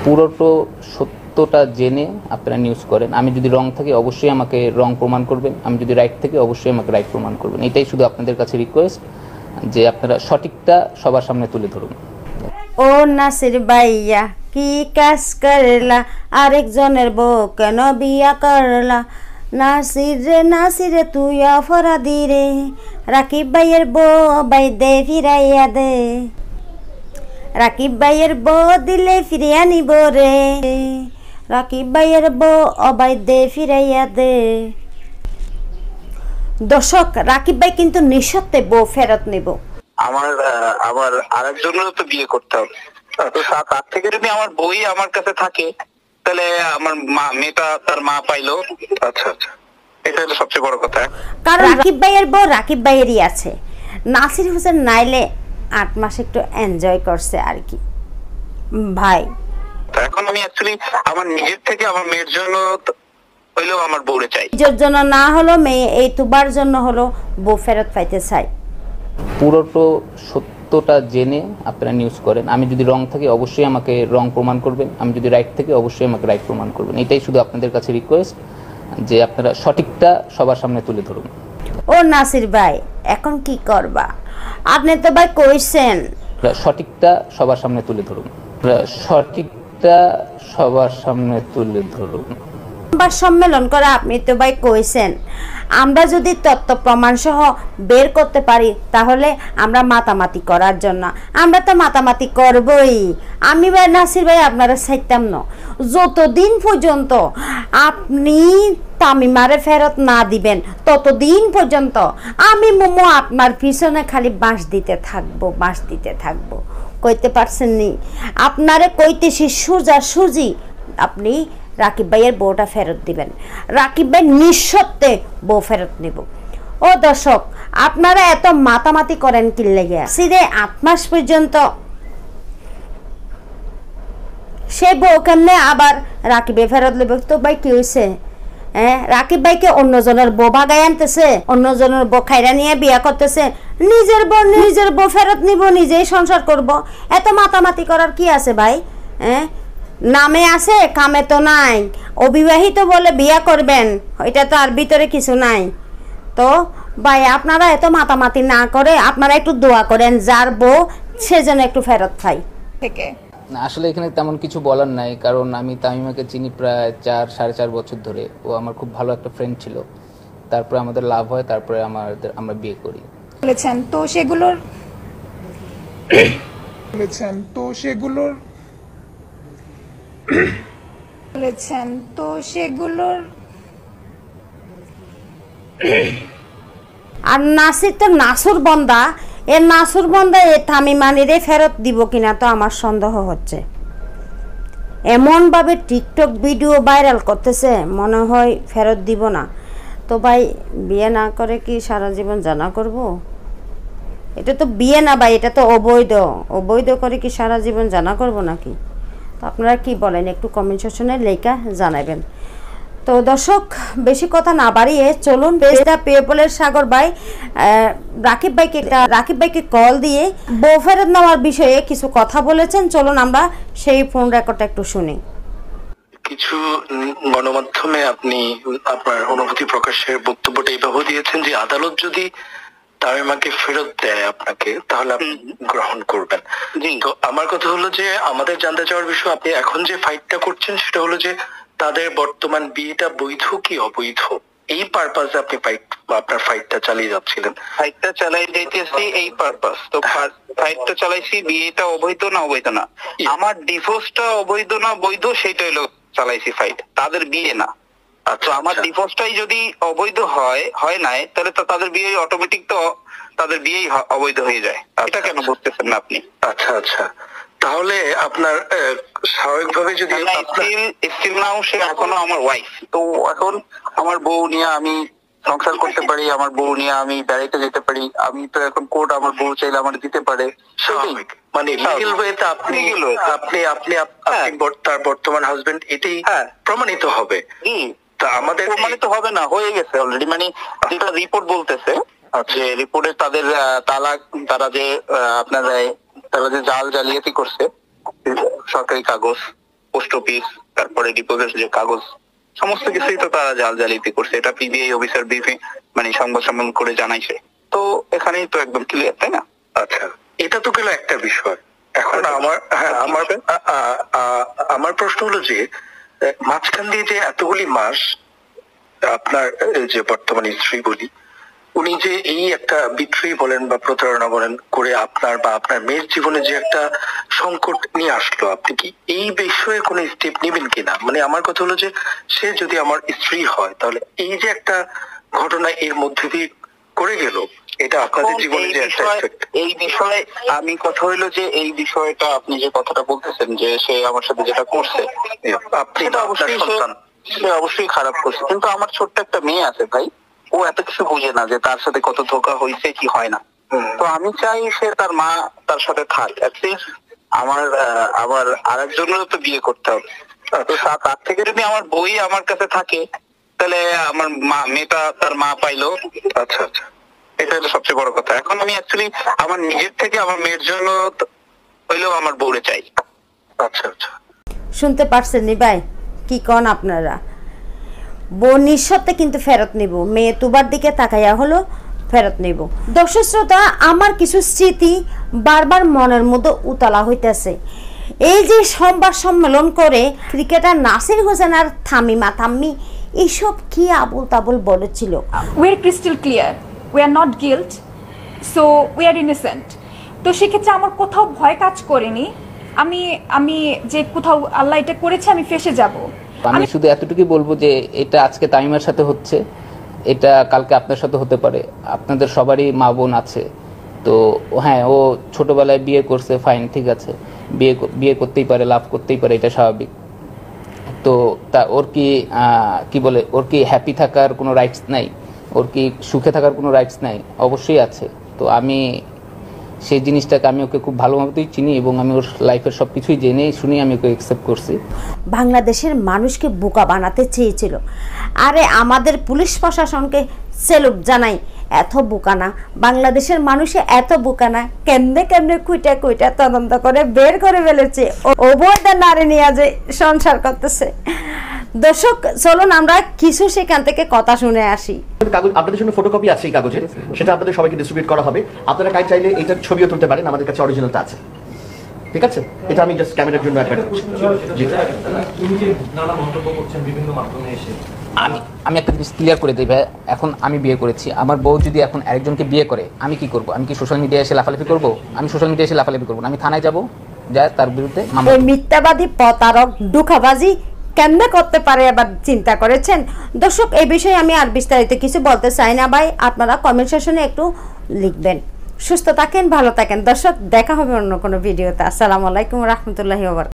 পুরোটো সত্যটা জেনে আপনারা নিউজ করেন। আমি যদি রং থাকি অবশ্যই আমাকে রং প্রমাণ করবেন, আমি যদি রাইট থাকি অবশ্যই আমাকে রাইট প্রমাণ করবেন। এটাই শুধু আপনাদের কাছে রিকোয়েস্ট যে আপনারা সঠিকটা সবার সামনে তুলে ধরুন। ও নাসির ভাইয়া কি কাজ করলা, আরেকজনের বউ কেন বিয়া করলা? নাসির রে তুই অপরাধী রে, রাকিব ভাইয়ের বউ বাই দে ফিরাইয়া দে, রাকিব ভাইয়ের বউ দিলে ফিরিয়া নিব রে, রাকিব ভাইয়ের বউ অবাই দে ফিরাইয়া দে। দর্শক, রাকিব ভাই কিন্তু নিঃশর্তে বউ ফেরত নেব। আমার আরেকজনেরও তো বিয়ে করতে হবে, তো তার থেকে যদি আমার বই আমার কাছে থাকে তাহলে আমার মেয়েটা তার মা পাইলো। আচ্ছা আচ্ছা, এটা হলো সবচেয়ে বড় কথা। কারণ রাকিব ভাইয়ের বউ রাকিব ভাইয়েরই আছে, নাসির হোসেন নাইলে 8 মাস একটু এনজয় করছে আর কি ভাই। এখন আমি অ্যাকচুয়ালি আমার নিজের থেকে আমার মেয়ের জন্য হইলেও আমার বউরে চাই, নিজের জন্য না হলো মেয়ে এই তুবার জন্য হলো বউ ফেরত পাইতে চাই। পুরোটো সত্যটা জেনে আপনারা নিউজ করেন। আমি যদি রং থাকি অবশ্যই আমাকে রং প্রমাণ করবেন, আমি যদি রাইট থাকি অবশ্যই আমাকে রাইট প্রমাণ করবেন। এটাই শুধু আপনাদের কাছে রিকোয়েস্ট যে আপনারা সঠিকটা সবার সামনে তুলে ধরুন। ও নাসির ভাই, এখন কি করবা? আপনি তো ভাই কইছেন সঠিকটা সবার সামনে তুলে ধরুন, সঠিকটা সবার সামনে তুলে ধরুন। সম্মেলন করে আপনি তো ভাই কইছেন আমরা যদি তথ্য প্রমাণ সহ বের করতে পারি তাহলে আমরা মাতামাতি করার জন্য, আমরা তো মাতামাতি করবই। আমি ভাই নাসির ভাই আপনারা চাইতাম না, যতদিন পর্যন্ত আপনি তামিমারে ফেরত না দিবেন ততদিন পর্যন্ত আমি মোমো আপনার পিছনে খালি বাঁশ দিতে থাকবো। কইতে পারছেন নি? আপনারে কইতেছি সোজা সুজি আপনি রাকিব ভাইয়ের বউটা ফেরত দিবেন, রাকিব ভাই নিঃশর্তে বউ ফেরত নিব। ও দর্শক, আপনারা এত মাতামাতি করেন কি লেগে? সিরে 8 মাস পর্যন্ত সে বউ কেমনে আবার রাকিবে ফেরত নেবে? তো ভাই কি হয়েছে? রাকিব ভাইকে অন্যজনের বউ ভাগায় আনতেছে, অন্যজনের বউ খাইরা নিয়ে বিয়া করতেছে, নিজের বউ ফেরত নিব, নিজেই সংসার করব। এত মাতামাতি করার কি আছে ভাই? নামে আছে, কামে তো নাই। অবিবাহিত বলে বিয়া করবেন, এটা তো আর ভিতরে কিছু নাই। তো ভাই আপনারা এত মাতামাতি না করে আপনারা একটু দোয়া করেন যার বউ সে যেন একটু ফেরত পাই। না, আসলে এখানে তেমন কিছু বলার নাই, কারণ আমি তামিমাকে চিনি প্রায় 4-4.5 বছর ধরে। ও আমার খুব ভালো একটা ফ্রেন্ড ছিল, তারপরে আমাদের লাভ হয়, তারপরে আমরা বিয়ে করি। বলেছেন তো সেগুলোর আর নাসির তো নাসুর বন্দা, এ নাসুর বন্দা এ তামিমানিরে ফেরত দিব কিনা তো আমার সন্দেহ হচ্ছে। এমন ভাবে টিকটক ভিডিও ভাইরাল করতেছে মনে হয় ফেরত দিব না। তো ভাই বিয়ে না করে কি সারা জীবন জানা করব? এটা তো বিয়ে না ভাই, এটা তো অবৈধ করে কি সারা জীবন জানা করব নাকি? তো আপনারা কি বলেন একটু কমেন্ট সেকশনে লেখা জানাবেন। তো দর্শক, বেশি কথা না বাড়িয়ে চলুন বেস্টা পিপলের সাগর ভাই রাকিব ভাইকে কল দিয়ে বউ ফেরত নেওয়ার বিষয়ে কিছু কথা বলেছেন। চলুন আমরা সেই ফোন রেকর্ডটা একটু শুনি। কিছু গণমাধ্যমে আপনি আপনার অনুভূতি প্রকাশের বক্তব্যটা এইভাবে দিয়েছেন যে আদালত যদি তামিমাকে ফেরত দেয় আপনাকে তাহলে আপনি গ্রহণ করবেন। তো আমার কথা হলো যে আমাদের জানতে চাওয়ার বিষয়, আপনি এখন যে ফাইটটা করছেন সেটা হলো যে তাদের বর্তমান বিয়েটা বৈধ কি অবৈধ, এই পারপাসে আপনি আপনার ফাইটটা চালিয়ে যাচ্ছিলেন। ফাইটটা চালাই যাইতেছি এই পারপাস। তো ফাইটটা চালাইছি বিয়েটা অবৈধ না অবৈধ না, আমার ডিভোর্সটা অবৈধ না বৈধ সেটা হলো চালাইছি ফাইট, তাদের বিয়ে না। আচ্ছা, আমার ডিভোর্সটাই যদি অবৈধ হয় নাই তাহলে তো তাদের বিয়ে অটোমেটিক তো তাদের বিয়েই অবৈধ হয়ে যায়। এটা কেন বুঝতেছেন না আপনি? আচ্ছা আচ্ছা, তাহলে আপনার স্বাভাবিকভাবে যদি স্টিল নাও সে এখনো আমার ওয়াইফ, তো এখন আমার বউ নিয়ে আমি সংসার করতে পারি, আমার বউ নিয়ে আমি বেড়াইতে যেতে পারি, আমি তো এখন কোর্ট আমার বউ চাইলে আমার দিতে পারে। মানে লিগ্যাল ওয়েতে আপনি তার বর্তমান হাজবেন্ড, এটাই প্রমাণিত হবে। তা আমাদের প্রমাণিত হবে না, হয়ে গেছে অলরেডি। মানে যেটা রিপোর্ট বলতেছে যে রিপোর্টে তাদের তালাক, তারা যে জাল জালিয়াতি করছে সরকারি কাগজ, পোস্ট অফিস, তারপরে ডিপোজিট যে কাগজ, সমস্ত কিছুই তো তারা জালজালিতি করছে। এটা পিবিআই অফিসার ব্রিফিং মানে সংবাদ সম্মেলন করে জানাইছে। তো এখানেই তো একদম ক্লিয়ার, তাই না? আচ্ছা, এটা তো গেল একটা বিষয়। এখন আমার প্রশ্ন হলো যে মাঝখান দিয়ে যে এতগুলি মাস আপনার যে বর্তমানে স্ত্রী বলি, উনি যে এই একটা বিক্রি বলেন বা প্রতারণা বলেন করে আপনার বা আপনার মেয়ের জীবনে যে একটা সংকট নিয়ে আসলো, আপনি কি এই বিষয়ে কোনো স্টেপ নেবেন কিনা? মানে আমার কথা হলো যে সে যদি আমার স্ত্রী হয়, তাহলে এই যে একটা ঘটনা এর মধ্যে দিয়ে করে গেল, এটা আপনাদের জীবনে যে একটা effect। এই বিষয়ে আমি কথা হইলো যে এই বিষয়টা আপনি যে কথাটা বলতেছেন যে সে আমার সাথে যেটা করছে, আপনি সেটা অবশ্যই সে অবশ্যই খারাপ করছে, কিন্তু আমার ছোট্ট একটা মেয়ে আছে ভাই, ও এত কিছু বুঝে না যে তার সাথে কত ধোঁকা হয়েছে কি হয় না। তো আমি চাই সে তার মা তার সাথে থাক, আমার আরেকজনেরও তো বিয়ে করতে হবে। তো তার থেকে যদি আমার বই আমার কাছে থাকে, তাহলে আমার মেয়েটা তার মা পাইলো। আচ্ছা আচ্ছা, এটা হলো সবচেয়ে বড় কথা। এখন আমি অ্যাকচুয়ালি আমার নিজের থেকে আমার মেয়ের জন্য হইলেও আমার বউরে চাই। আচ্ছা আচ্ছা, শুনতে পারছেন নি ভাই, কি কন আপনারা? বোন নিঃশর্তে কিন্তু ফেরত নিব, মেয়ে তুবার দিকে তাকাইয়া হলো ফেরত নিব। দর্শক শ্রোতা, আমার কিছু স্মৃতি বারবার মনের মধ্যে উতলা হইতেছে। এই যে সংবাদ সম্মেলন করে ক্রিকেটার নাসির হোসেন আর থাম্মি এইসব কি আবুল তাবুল বলেছিল। we are crystal clear, we are not guilt, so we are innocent. তো সেক্ষেত্রে আমার কোথাও ভয় কাজ করেনি। আমি যে কোথাও আল্লাহ এটা করেছে আমি ফেসে যাব। আমি শুধু এতটুকুই বলবো যে এটা আজকে তামিমার সাথে হচ্ছে, এটা কালকে আপনার সাথে হতে পারে। আপনাদের সবারই মা বোন আছে, তো হ্যাঁ ও ছোটবেলায় বিয়ে করছে, ফাইন, ঠিক আছে, বিয়ে করতেই পারে, লাভ করতেই পারে, এটা স্বাভাবিক। তো তা ওর কি বলে, ওর কি হ্যাপি থাকার কোনো রাইটস নাই? ওর কি সুখে থাকার কোনো রাইটস নাই? অবশ্যই আছে। তো আমি সেই জিনিসটাকে আমি ওকে খুব ভালোভাবেই চিনি এবং আমি ওর লাইফের সব কিছুই জেনে শুনে আমি ওকে অ্যাকসেপ্ট করছি। বাংলাদেশের মানুষকে বোকা বানাতে চেয়েছিল। আরে আমাদের পুলিশ প্রশাসনকে সেলুট জানাই, এত বোকা না, বাংলাদেশের মানুষে এত বোকা না। কেমনে কুইটা তদন্ত করে বের করে ফেলেছে অবৈধ নারী নিয়ে যে সংসার করতেছে। দর্শক চলুন আমরা কিছু সেখান থেকে কথা শুনে আসি। কাগজ আপনাদের জন্য ফটোকপি আছে এই কাগজের, সেটা আপনাদের সবাইকে ডিস্ট্রিবিউট করা হবে। আপনারা কাজ চাইলে এটার ছবিও তুলতে পারেন, আমাদের কাছে অরিজিনালটা আছে, ঠিক আছে? এটা আমি জাস্ট ক্যামেরার জন্য অ্যাড করছি। জি, তুমি যে নানা মন্তব্য করছেন বিভিন্ন মাধ্যমে এসে, আমি একটা জিনিস ক্লিয়ার করে দিই ভাই, এখন আমি বিয়ে করেছি, আমার বউ যদি এখন আরেকজনকে বিয়ে করে, আমি কি করব? আমি কি সোশ্যাল মিডিয়ায় এসে লাফালাফি করব? আমি সোশ্যাল মিডিয়ায় এসে লাফালাফি করব না, আমি থানায় যাব, যায় তার বিরুদ্ধে মামলা। এই মিথ্যাবাদী প্রতারক ধোঁকাবাজি কেমনে করতে পারে আবার চিন্তা করেছেন? দর্শক এই বিষয়ে আমি আর বিস্তারিত কিছু বলতে চাই না ভাই, আপনারা কমেন্ট সেকশনে একটু লিখবেন। সুস্থ থাকেন, ভালো থাকেন দর্শক, দেখা হবে অন্য কোনো ভিডিওতে। আসসালামু আলাইকুম রহমতুল্লাহি ওয়া বারাকাতুহু।